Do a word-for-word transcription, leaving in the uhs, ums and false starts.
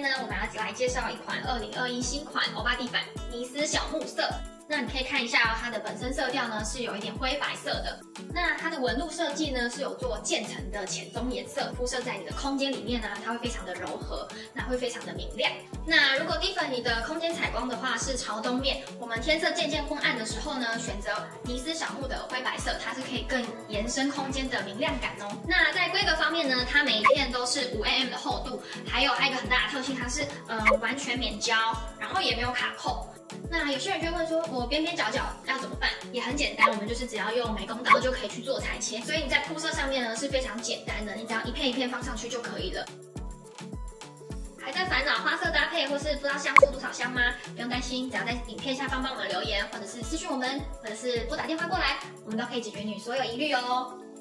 呢，我们要来介绍一款二零二一新款欧巴地板尼斯小木色。那你可以看一下、哦、它的本身色调呢是有一点灰白色的。那它的纹路设计呢是有做渐层的浅棕颜色，铺设在你的空间里面呢，它会非常的柔和，那会非常的明亮。那如果地粉你的空间采光的话是朝东面，我们天色渐渐昏暗的时候呢，选择尼斯小木的灰白色，它是可以更延伸空间的明亮感哦。那在规格方面呢，它每一片都是五 A M 的厚度，还有还有一个很大的特性，它是呃完全免胶，然后也没有卡扣。那有些人就会问说，我边边角角要怎么办？也很简单，我们就是只要用美工刀就可以去做裁切，所以你在铺设上面呢是非常简单的，你只要一片一片放上去就可以了。还在烦恼花色搭配或是不知道香出多少香吗？不用担心，只要在影片下方帮我们留言，或者是私讯我们，或者是拨打电话过来，我们都可以解决你所有疑虑哦。